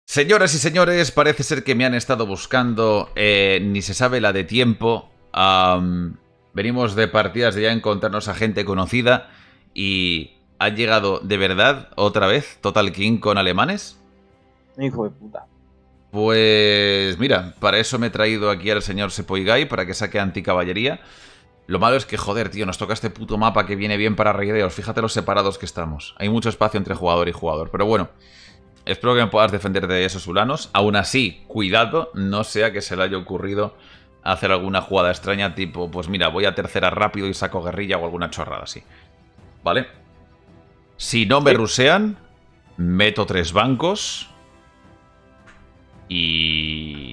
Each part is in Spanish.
Señoras y señores, parece ser que me han estado buscando, ni se sabe la de tiempo. Venimos de partidas de ya encontrarnos a gente conocida y ha llegado de verdad otra vez Total King con alemanes. Hijo de puta. Pues mira, para eso me he traído aquí al señor Sepoigai, para que saque anticaballería. Lo malo es que, joder, tío, nos toca este puto mapa que viene bien para raideos. Fíjate los separados que estamos. Hay mucho espacio entre jugador y jugador, pero bueno. Espero que me puedas defender de esos ulanos. Aún así, cuidado, no sea que se le haya ocurrido hacer alguna jugada extraña, tipo, pues mira, voy a tercera rápido y saco guerrilla o alguna chorrada así. ¿Vale? Si no me rusean, meto 3 bancos y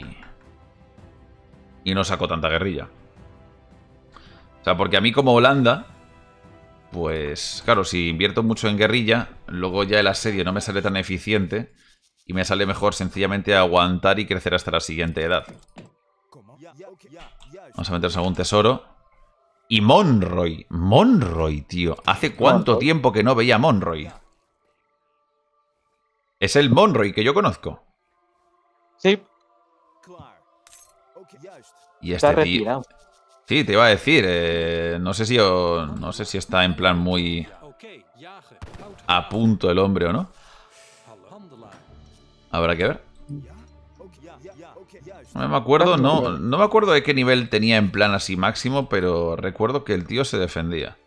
no saco tanta guerrilla. O sea, porque a mí como Holanda, pues claro, si invierto mucho en guerrilla, luego ya el asedio no me sale tan eficiente y me sale mejor sencillamente aguantar y crecer hasta la siguiente edad. Vamos a meternos algún tesoro. Y Monroy. Monroy, tío. ¿Hace cuánto tiempo que no veía a Monroy? Es el Monroy que yo conozco. Sí. Y Está este tío... retirado. Sí, te iba a decir, no sé si está en plan muy a punto el hombre o no. Habrá que ver. No me acuerdo, no me acuerdo de qué nivel tenía en plan así máximo, pero recuerdo que el tío se defendía.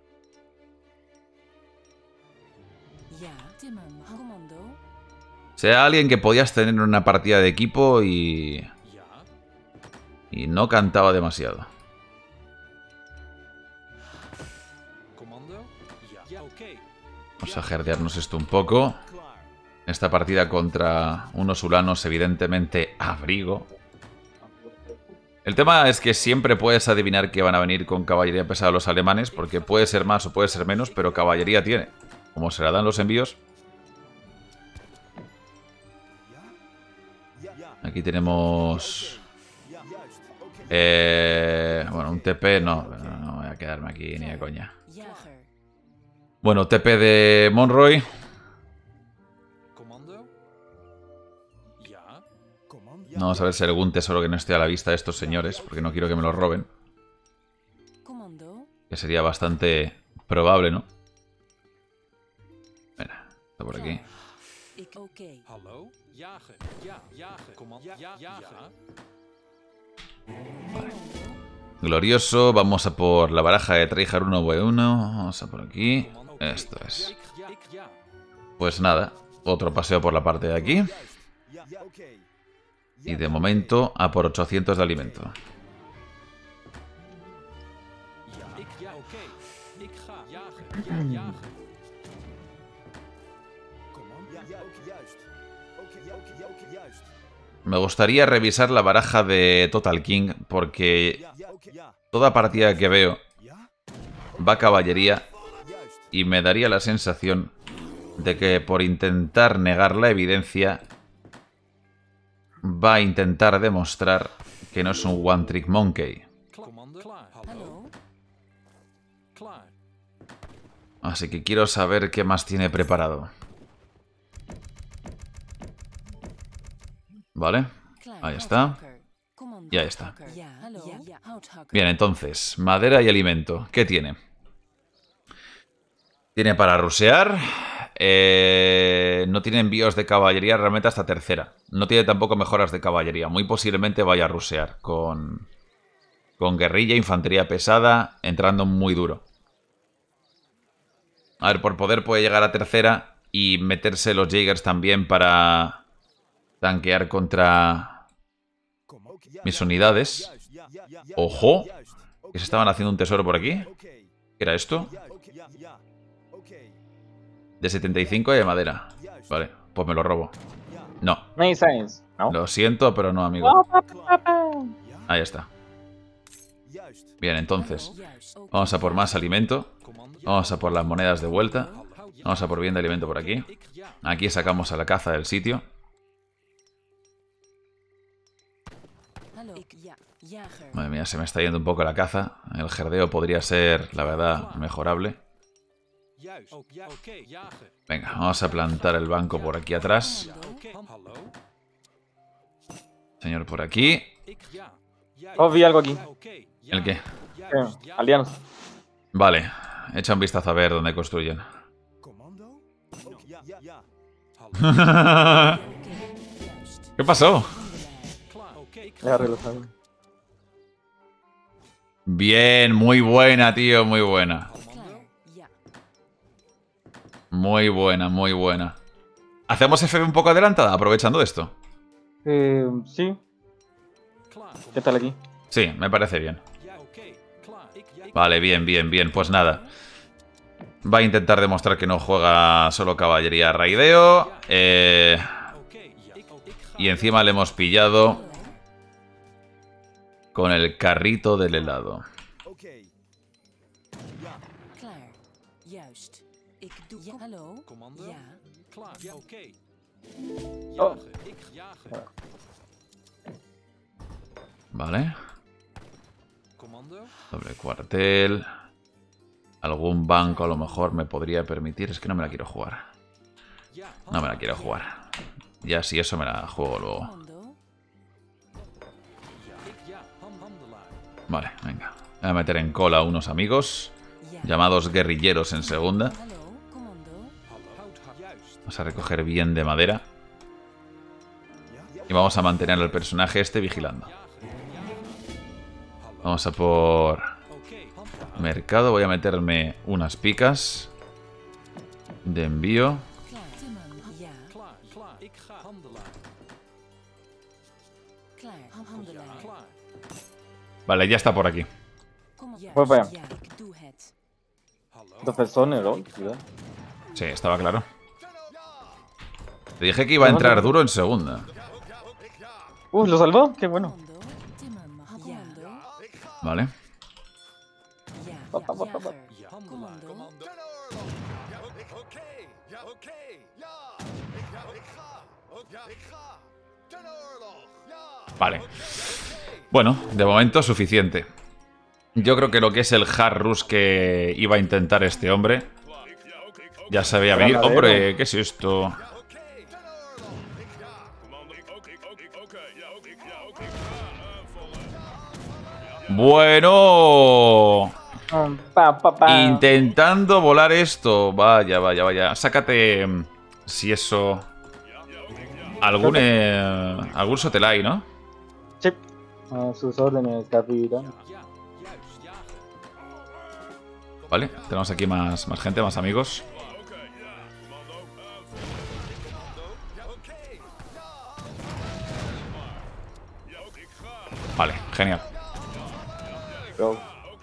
Sea alguien que podías tener en una partida de equipo y no cantaba demasiado. Vamos a jerdearnos esto un poco. Esta partida contra unos ulanos, evidentemente, abrigo. El tema es que siempre puedes adivinar que van a venir con caballería pesada los alemanes, porque puede ser más o puede ser menos, pero caballería tiene. Como se la dan los envíos. Aquí tenemos... bueno, un TP no voy a quedarme aquí ni de coña. Bueno, TP de Monroy. Vamos a ver si hay algún tesoro que no esté a la vista de estos señores, porque no quiero que me lo roben. Que sería bastante probable, ¿no? Mira, está por aquí. Vale. Glorioso, vamos a por la baraja de Tryhard 1v1. Vamos a por aquí. Esto es. Pues nada, otro paseo por la parte de aquí. Y de momento a por 800 de alimento. Me gustaría revisar la baraja de Total King, porque toda partida que veo va caballería y me daría la sensación de que por intentar negar la evidencia va a intentar demostrar que no es un One Trick Monkey. Así que quiero saber qué más tiene preparado. Vale, ahí está. Y ahí está. Bien, entonces, madera y alimento. ¿Qué tiene? Tiene para rusear. No tiene envíos de caballería realmente hasta tercera. No tiene tampoco mejoras de caballería. Muy posiblemente vaya a rusear con guerrilla, infantería pesada, entrando muy duro. A ver, por poder puede llegar a tercera y meterse los Jaegers también para tanquear contra mis unidades. ¡Ojo! ¿Que se estaban haciendo un tesoro por aquí? ¿Qué era esto? De 75 y de madera. Vale, pues me lo robo. No. ¿No? Lo siento, pero no, amigo. Ahí está. Bien, entonces. Vamos a por más alimento. Vamos a por las monedas de vuelta. Vamos a por bien de alimento por aquí. Aquí sacamos a la caza del sitio. Madre mía, se me está yendo un poco la caza. El jerdeo podría ser, la verdad, mejorable. Venga, vamos a plantar el banco por aquí atrás. Señor por aquí. Oh, vi algo aquí. ¿El qué? Aldeanos. Vale, echa un vistazo a ver dónde construyen. ¿Qué pasó? Ya arreglo. Bien, muy buena, tío, muy buena. Muy buena, muy buena. ¿Hacemos FB un poco adelantada aprovechando esto? Sí. ¿Qué tal aquí? Sí, me parece bien. Vale, bien, bien, bien. Pues nada. Va a intentar demostrar que no juega solo caballería raideo. Y encima le hemos pillado con el carrito del helado. Oh. Vale. Doble cuartel. Algún banco a lo mejor me podría permitir. Es que no me la quiero jugar. No me la quiero jugar. Ya si eso me la juego luego. Vale, venga. Voy a meter en cola a unos amigos llamados guerrilleros en segunda. Vamos a recoger bien de madera. Y vamos a mantener al personaje este vigilando. Vamos a por mercado. Voy a meterme unas picas de envío. Vale, ya está por aquí. Voy para allá. Dos personas, ¿no? Cuidado. Sí, estaba claro. Te dije que iba a entrar duro en segunda. ¿Lo salvó? Qué bueno. Vale. Vale. Bueno, de momento suficiente. Yo creo que lo que es el hard rush que iba a intentar este hombre ya se veía venir. Hombre, ¿qué es esto? Bueno. Intentando volar esto. Vaya, vaya, vaya. Sácate, si eso, algún sotelai, ¿no? Sí. A sus órdenes, capitán. Vale, tenemos aquí más gente, más amigos. Vale, genial. Go.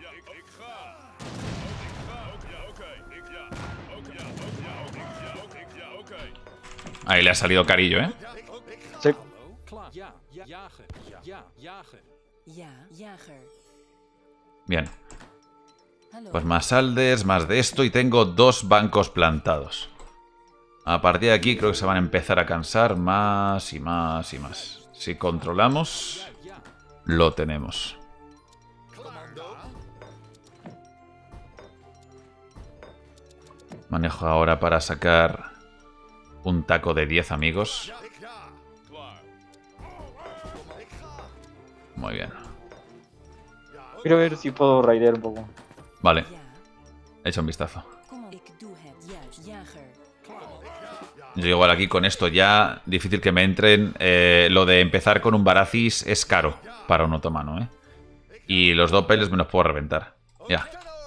Ahí le ha salido carillo, ¿eh? Sí. Bien. Pues más alders, más de esto y tengo 2 bancos plantados. A partir de aquí creo que se van a empezar a cansar más y más y más. Si controlamos, lo tenemos. Manejo ahora para sacar un taco de 10 amigos. Muy bien. Quiero ver si puedo raidear un poco. Vale. Echa un vistazo. Yo igual aquí con esto ya difícil que me entren. Lo de empezar con un Barathis es caro para un otomano, ¿eh? Y los doppels me los puedo reventar. Ya.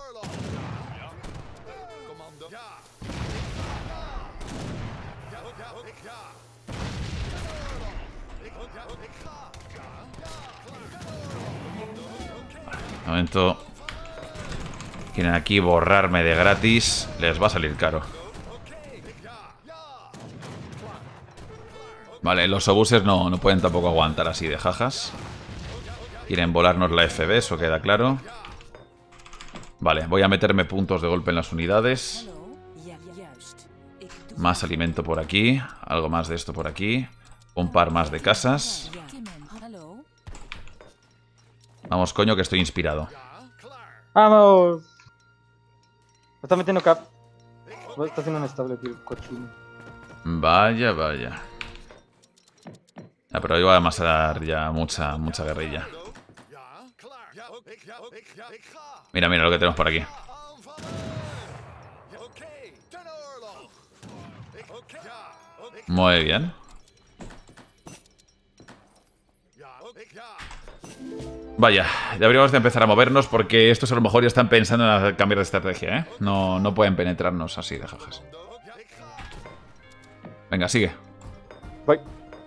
De momento quieren aquí borrarme de gratis. Les va a salir caro. Vale, los obuses no pueden tampoco aguantar así de jajas. Quieren volarnos la FB, eso queda claro. Vale, voy a meterme puntos de golpe en las unidades. Más alimento por aquí. Algo más de esto por aquí. Un par más de casas. Vamos, coño, que estoy inspirado. ¡Vamos! Me está metiendo cap. Está haciendo un estable aquí el cochino. Vaya, vaya. Pero iba a amasar ya mucha guerrilla. Mira, mira lo que tenemos por aquí. Muy bien. Vaya, deberíamos de empezar a movernos porque estos a lo mejor ya están pensando en cambiar de estrategia, ¿eh? No pueden penetrarnos así de jajas. Venga, sigue. Voy.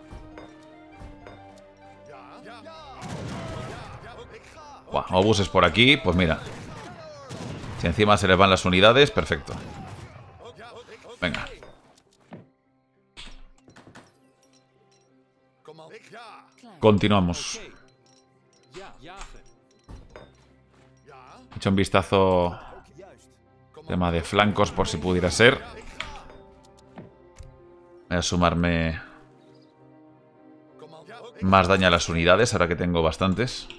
Buah, obuses por aquí, pues mira. Si encima se les van las unidades, perfecto. Venga. Continuamos. He hecho un vistazo. Tema de flancos por si pudiera ser. Voy a sumarme más daño a las unidades, ahora que tengo bastantes.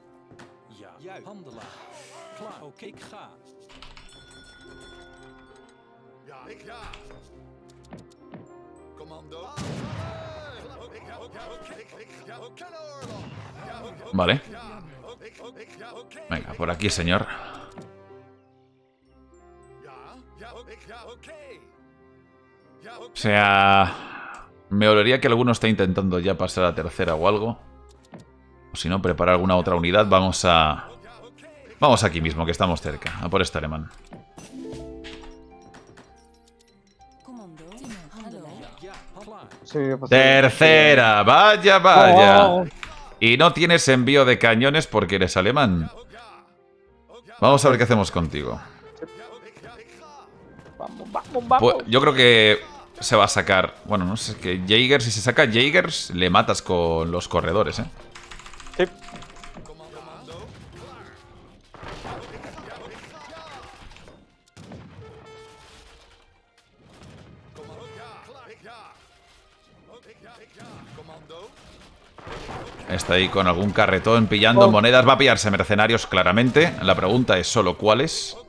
Vale. Venga, por aquí, señor. O sea... Me olería que alguno está intentando ya pasar a tercera o algo. O si no, preparar alguna otra unidad. Vamos aquí mismo, que estamos cerca. A por este alemán. Sí, Tercera, vaya, vaya. Y no tienes envío de cañones porque eres alemán. Vamos a ver qué hacemos contigo. Vamos. Pues yo creo que se va a sacar... Bueno, no sé, que Jaeger, si se saca Jaegers, le matas con los corredores, ¿eh? Sí. Está ahí con algún carretón pillando monedas. Va a pillarse mercenarios, claramente. La pregunta es solo cuáles.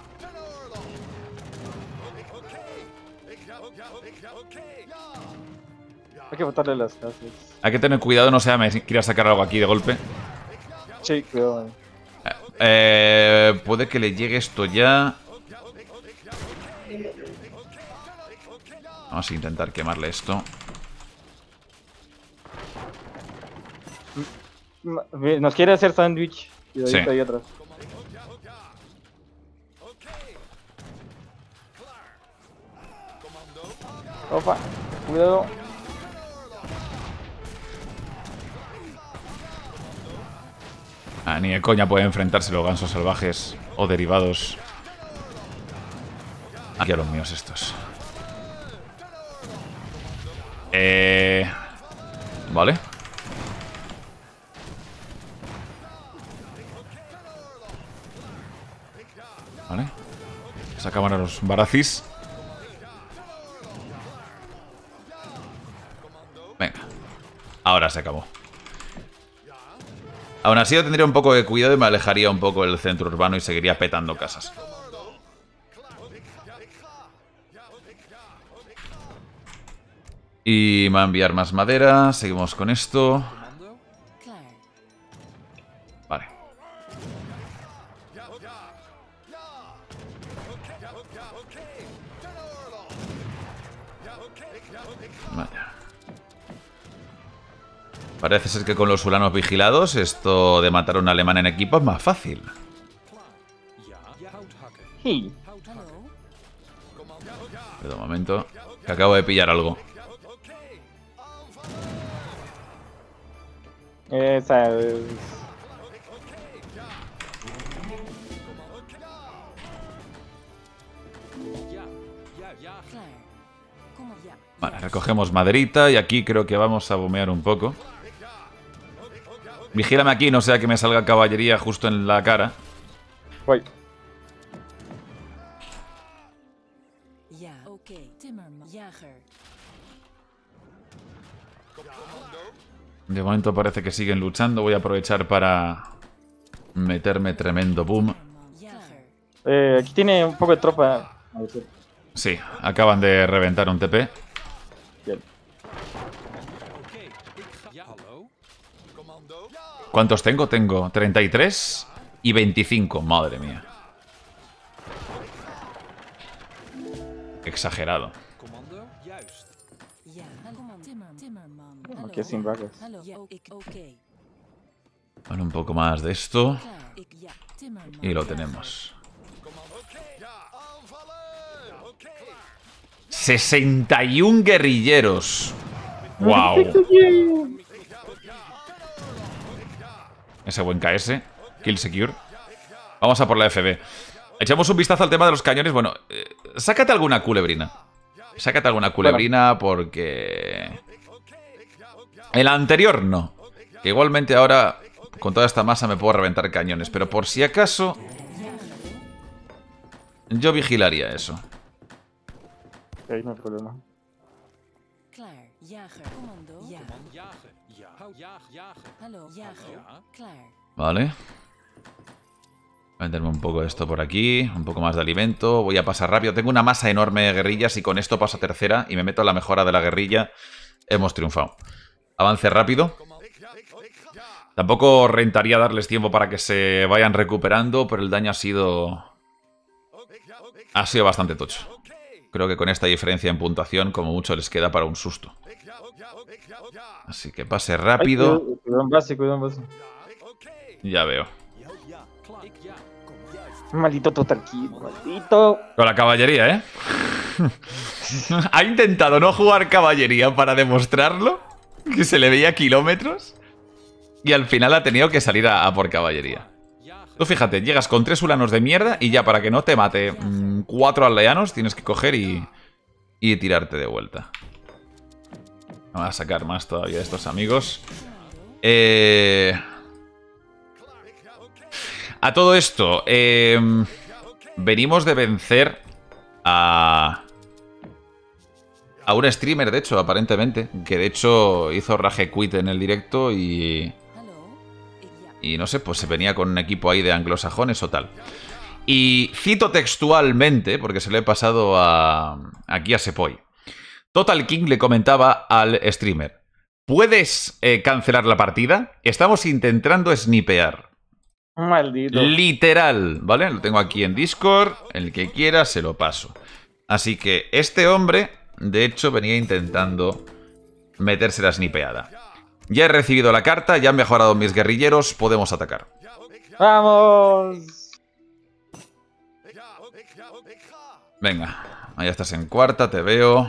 Hay que botarle las casas. Hay que tener cuidado, no sea me quiera sacar algo aquí de golpe. Sí, cuidado. Puede que le llegue esto ya. Vamos a intentar quemarle esto. Nos quiere hacer sándwich. Sí. Ahí atrás. Opa, cuidado. Ni de coña puede enfrentarse los gansos salvajes o derivados. Aquí a los míos estos. Vale. Vale. Sacamos a los Baracis. Venga. Ahora se acabó. Aún así yo tendría un poco de cuidado y me alejaría un poco del centro urbano y seguiría petando casas. Y me va a enviar más madera. Seguimos con esto. Vale. Vaya. Parece ser que con los ulanos vigilados esto de matar a un alemán en equipo es más fácil. Sí. Pero de momento, que acabo de pillar algo. Esa es... Vale, recogemos maderita y aquí creo que vamos a bombear un poco. Vigílame aquí, no sea que me salga caballería justo en la cara. Voy. De momento parece que siguen luchando. Voy a aprovechar para meterme tremendo boom. Aquí tiene un poco de tropa. A ver si- Sí, acaban de reventar un TP. Bien. ¿Cuántos tengo? Tengo 33 y 25. Madre mía. Exagerado. Aquí sin brackets. Vale, un poco más de esto. Y lo tenemos. 61 guerrilleros. ¡Wow! Ese buen KS. Kill secure. Vamos a por la FB. Echamos un vistazo al tema de los cañones. Bueno, sácate alguna culebrina. Sácate alguna culebrina porque... El anterior no. Que igualmente ahora, con toda esta masa, me puedo reventar cañones. Pero por si acaso... Yo vigilaría eso. Ok, no hay problema. Vale. Voy a meterme un poco de esto por aquí. Un poco más de alimento. Voy a pasar rápido. Tengo una masa enorme de guerrillas y con esto paso a tercera y me meto a la mejora de la guerrilla. Hemos triunfado. Avance rápido. Tampoco rentaría darles tiempo para que se vayan recuperando, pero el daño ha sido bastante tocho. Creo que con esta diferencia en puntuación, como mucho les queda para un susto. Así que pase rápido. Ay, cuidado en base, cuidado en base. Ya veo. Maldito Total Kill, maldito. Con la caballería, ¿eh? Ha intentado no jugar caballería para demostrarlo, que se le veía a kilómetros, y al final ha tenido que salir a por caballería. Tú fíjate, llegas con 3 ulanos de mierda y ya para que no te mate 4 aldeanos tienes que coger y tirarte de vuelta. Vamos a sacar más todavía de estos amigos. A todo esto, venimos de vencer a un streamer, de hecho, aparentemente, que de hecho hizo rage quit en el directo y no sé, pues se venía con un equipo ahí de anglosajones o tal. Y cito textualmente, porque se lo he pasado aquí a Sepoy. Total King le comentaba al streamer: ¿puedes cancelar la partida? Estamos intentando snipear. Maldito. Literal, ¿vale? Lo tengo aquí en Discord. El que quiera se lo paso. Así que este hombre, de hecho, venía intentando meterse la snipeada. Ya he recibido la carta, ya han mejorado mis guerrilleros, podemos atacar. ¡Vamos! Venga, ahí estás en cuarta, te veo.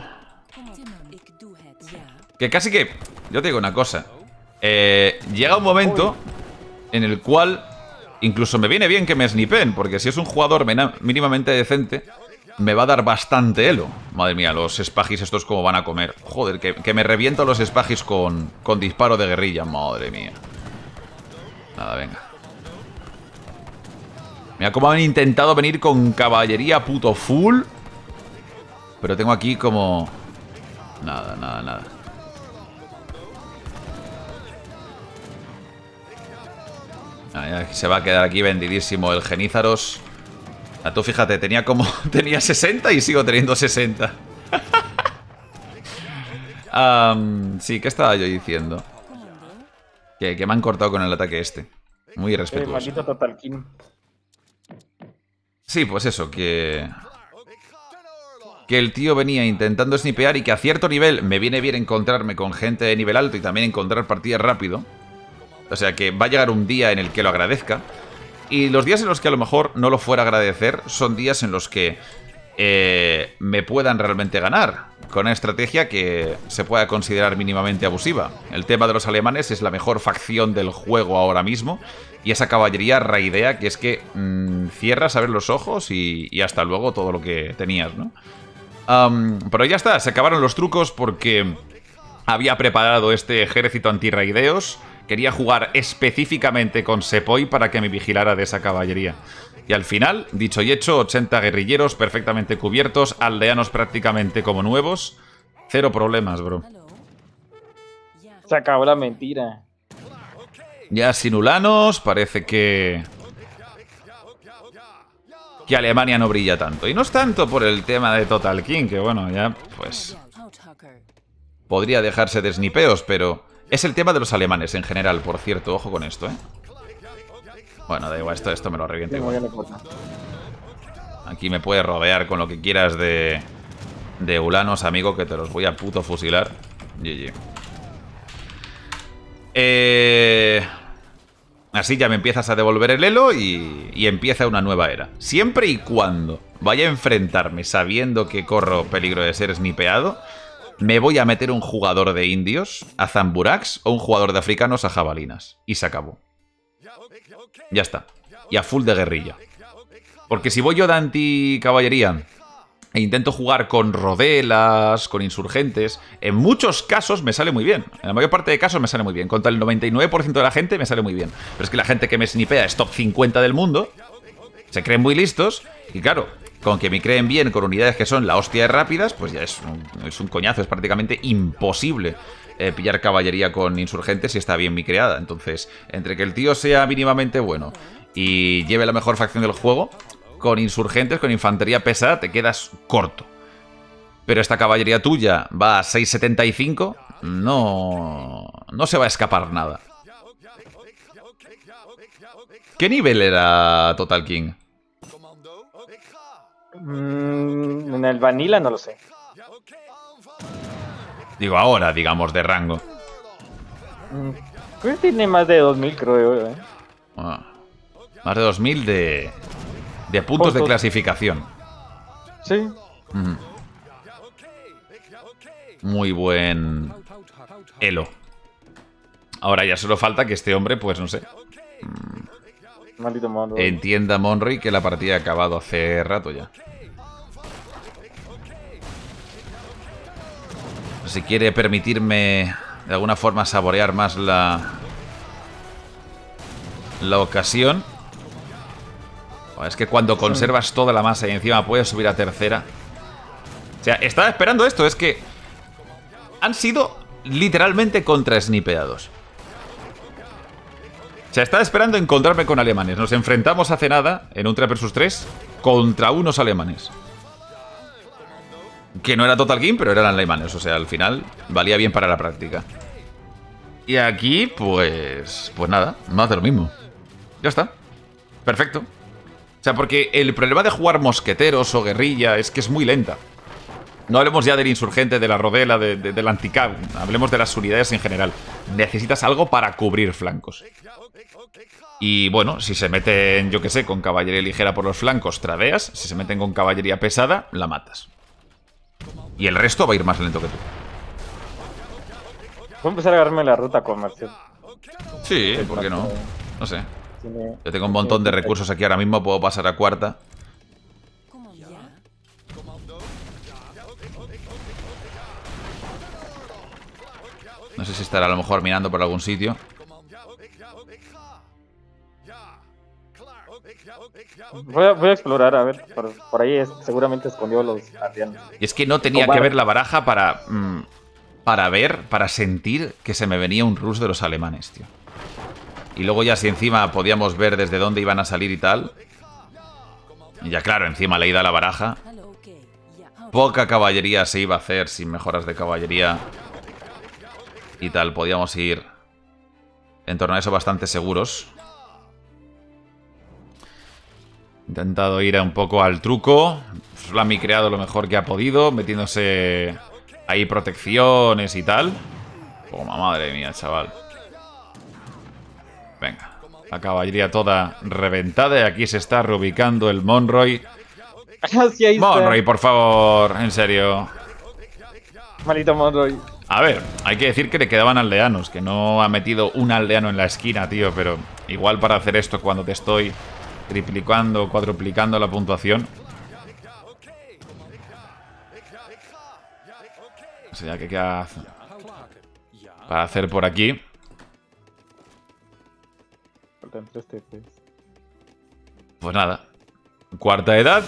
Que casi que... Yo te digo una cosa. Llega un momento en el cual incluso me viene bien que me snipeen, porque si es un jugador mínimamente decente, me va a dar bastante elo. Madre mía, los spagis estos como van a comer. Joder, que me reviento los spagis con disparo de guerrilla. Madre mía. Nada, venga. Mira cómo han intentado venir con caballería puto full. Pero tengo aquí como... Nada, nada, nada. Se va a quedar aquí vendidísimo el Genízaros. Tú fíjate, tenía 60 y sigo teniendo 60. Sí, ¿qué estaba yo diciendo? Que me han cortado con el ataque este. Muy irrespetuoso. Maldito Total Kill. Sí, pues eso, que el tío venía intentando snipear y que a cierto nivel me viene bien encontrarme con gente de nivel alto y también encontrar partidas rápido. O sea que va a llegar un día en el que lo agradezca. Y los días en los que a lo mejor no lo fuera a agradecer son días en los que me puedan realmente ganar con una estrategia que se pueda considerar mínimamente abusiva. El tema de los alemanes es la mejor facción del juego ahora mismo y esa caballería raidea que es que cierras a ver los ojos y hasta luego todo lo que tenías, ¿no? Pero ya está, se acabaron los trucos porque había preparado este ejército antirraideos. Quería jugar específicamente con Sepoy para que me vigilara de esa caballería. Y al final, dicho y hecho, 80 guerrilleros perfectamente cubiertos, aldeanos prácticamente como nuevos. Cero problemas, bro. Se acabó la mentira. Ya sin ulanos, parece que... que Alemania no brilla tanto. Y no es tanto por el tema de Total King, que bueno, ya pues podría dejarse de snipeos, pero es el tema de los alemanes en general, por cierto. Ojo con esto, ¿eh? Bueno, da igual, esto me lo reviento igual. Aquí me puedes rodear con lo que quieras de ulanos, amigo, que te los voy a puto fusilar. GG. Así ya me empiezas a devolver el elo y empieza una nueva era. Siempre y cuando vaya a enfrentarme sabiendo que corro peligro de ser snipeado, me voy a meter un jugador de indios a Zamburaks o un jugador de africanos a jabalinas. Y se acabó. Ya está. Y a full de guerrilla. Porque si voy yo de anticaballería e intento jugar con rodelas, con insurgentes, en muchos casos me sale muy bien. En la mayor parte de casos me sale muy bien. Contra el 99% de la gente me sale muy bien. Pero es que la gente que me snipea es top 50 del mundo. Se creen muy listos. Y claro, con que me creen bien con unidades que son la hostia de rápidas, pues ya es un coñazo. Es prácticamente imposible pillar caballería con insurgentes si está bien mi creada. Entonces, entre que el tío sea mínimamente bueno y lleve la mejor facción del juego, con insurgentes, con infantería pesada, te quedas corto. Pero esta caballería tuya va a 6,75, no se va a escapar nada. ¿Qué nivel era Total King? En el Vanilla no lo sé. Digo ahora, digamos, de rango. Creo que tiene más de 2000, creo. Ah, más de 2000 de puntos de clasificación. Sí. Muy buen elo. Ahora ya solo falta que este hombre, pues no sé, Maldito Monroy. entienda Monroy que la partida ha acabado hace rato ya. Si quiere permitirme de alguna forma saborear más la ocasión. Es que cuando conservas toda la masa y encima puedes subir a tercera. O sea, estaba esperando esto. Es que han sido literalmente contrasnipeados. O sea, estaba esperando encontrarme con alemanes. Nos enfrentamos hace nada, en un 3 vs 3, contra unos alemanes. Que no era Total King, pero eran alemanes. O sea, al final valía bien para la práctica. Y aquí, pues nada, más de lo mismo. Ya está. Perfecto. O sea, porque el problema de jugar mosqueteros o guerrilla es que es muy lenta. No hablemos ya del insurgente, de la rodela, del anticab. Hablemos de las unidades en general. Necesitas algo para cubrir flancos. Y bueno, si se meten, yo que sé, con caballería ligera por los flancos, tradeas. Si se meten con caballería pesada, la matas. Y el resto va a ir más lento que tú. Voy a empezar a agarrarme la ruta comercial. Sí, ¿por qué no? No sé. Yo tengo un montón de recursos aquí ahora mismo. Puedo pasar a cuarta. No sé si estará a lo mejor mirando por algún sitio. Voy a explorar, a ver. Por ahí seguramente escondió los aldeanos. Y es que no tenía que ver la baraja para sentir que se me venía un rush de los alemanes, tío. Y luego ya si encima podíamos ver desde dónde iban a salir y tal. Y ya claro, encima leída la baraja. Poca caballería se iba a hacer sin mejoras de caballería y tal. Podíamos ir en torno a eso bastante seguros. Intentado ir un poco al truco. Flammy creado lo mejor que ha podido, metiéndose ahí protecciones y tal. Toma, madre mía, chaval. Venga, la caballería toda reventada y aquí se está reubicando el Monroy. Monroy, por favor, en serio. Maldito Monroy. A ver, hay que decir que le quedaban aldeanos, que no ha metido un aldeano en la esquina, tío, pero igual para hacer esto cuando te estoy triplicando o cuadruplicando la puntuación. O sea, ¿qué queda para hacer por aquí? Pues nada, cuarta edad.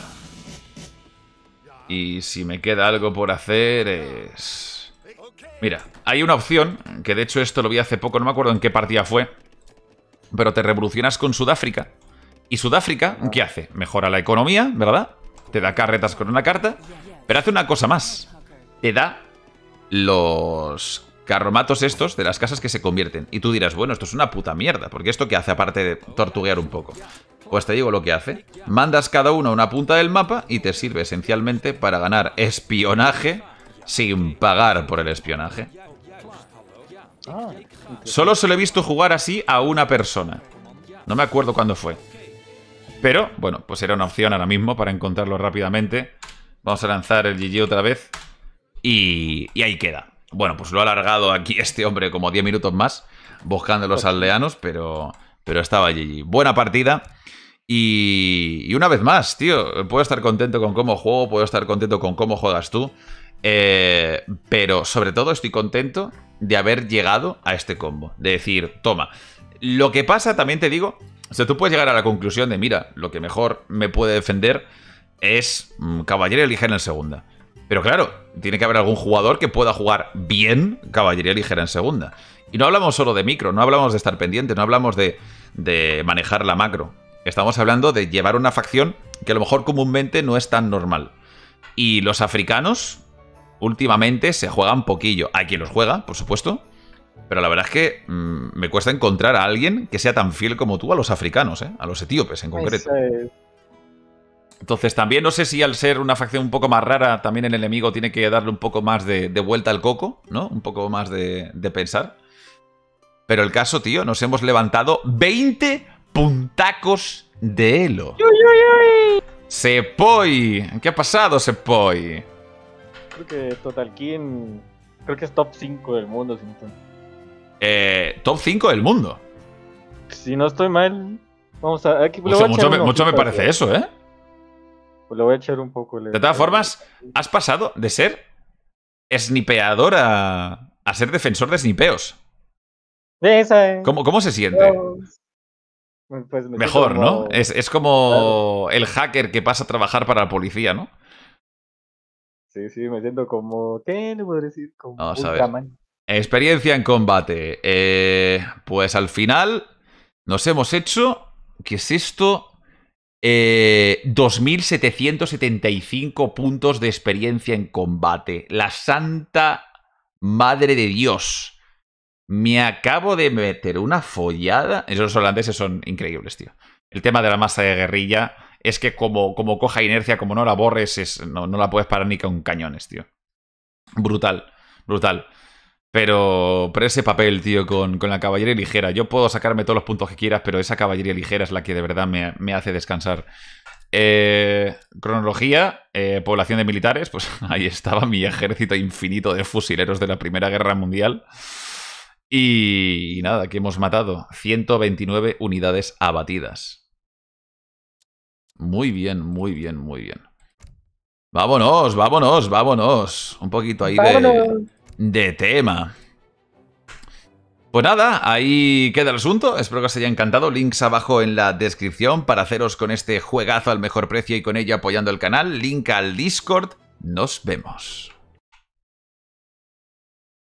Y si me queda algo por hacer es... Mira, hay una opción, que de hecho esto lo vi hace poco, no me acuerdo en qué partida fue, pero te revolucionas con Sudáfrica Y Sudáfrica, ¿qué hace? Mejora la economía, ¿verdad? Te da carretas con una carta, pero hace una cosa más. Te da los carromatos estos de las casas que se convierten. Y tú dirás, bueno, esto es una puta mierda, porque ¿esto qué hace aparte de tortuguear un poco? Pues te digo lo que hace. Mandas cada uno a una punta del mapa y te sirve esencialmente para ganar espionaje sin pagar por el espionaje. Solo se lo he visto jugar así a una persona. No me acuerdo cuándo fue. Pero, bueno, pues era una opción ahora mismo para encontrarlo rápidamente. Vamos a lanzar el GG otra vez. Y ahí queda. Bueno, pues lo ha alargado aquí este hombre como 10 minutos más, buscando a los aldeanos, pero estaba GG. Buena partida. Y una vez más, tío, puedo estar contento con cómo juego, puedo estar contento con cómo juegas tú. Pero sobre todo estoy contento de haber llegado a este combo. De decir, toma. Lo que pasa, también te digo, o sea, tú puedes llegar a la conclusión de, mira, lo que mejor me puede defender es caballería ligera en segunda. Pero claro, tiene que haber algún jugador que pueda jugar bien caballería ligera en segunda. Y no hablamos solo de micro, no hablamos de estar pendiente, no hablamos de manejar la macro. Estamos hablando de llevar una facción que a lo mejor comúnmente no es tan normal. Y los africanos últimamente se juegan poquillo. Hay quien los juega, por supuesto. Pero la verdad es que me cuesta encontrar a alguien que sea tan fiel como tú a los africanos, a los etíopes en concreto. Entonces también no sé si al ser una facción un poco más rara, también el enemigo tiene que darle un poco más de vuelta al coco, ¿no? Un poco más de pensar. Pero el caso, tío, nos hemos levantado 20 puntacos de elo. Sepoi, ¿qué ha pasado, Sepoi? Creo que Total King, creo que es top 5 del mundo. Top 5 del mundo. Si no estoy mal, vamos a... Aquí, mucho me parece eso, ¿eh? Pues le voy a echar un poco. De todas formas, has pasado de ser snipeador a ser defensor de snipeos. ¿Cómo se siente? Pues mejor, como... ¿no? Es como claro, el hacker que pasa a trabajar para la policía, ¿no? Sí, me siento como... ¿Qué le puedo decir? Como vamos a ver. Experiencia en combate. Pues al final nos hemos hecho... ¿Qué es esto? 2.775 puntos de experiencia en combate. La santa madre de Dios. Me acabo de meter una follada. Esos holandeses son increíbles, tío. El tema de la masa de guerrilla es que como coja inercia, como no la borres, no la puedes parar ni con cañones, tío. Brutal. Pero ese papel, tío, con la caballería ligera. Yo puedo sacarme todos los puntos que quieras, pero esa caballería ligera es la que de verdad me hace descansar. Cronología, población de militares. Pues ahí estaba mi ejército infinito de fusileros de la Primera Guerra Mundial. Y nada, que hemos matado 129 unidades abatidas. Muy bien. Vámonos. Un poquito ahí de tema. Pues nada, ahí queda el asunto. Espero que os haya encantado. Links abajo en la descripción para haceros con este juegazo al mejor precio y con ello apoyando el canal. Link al Discord. Nos vemos.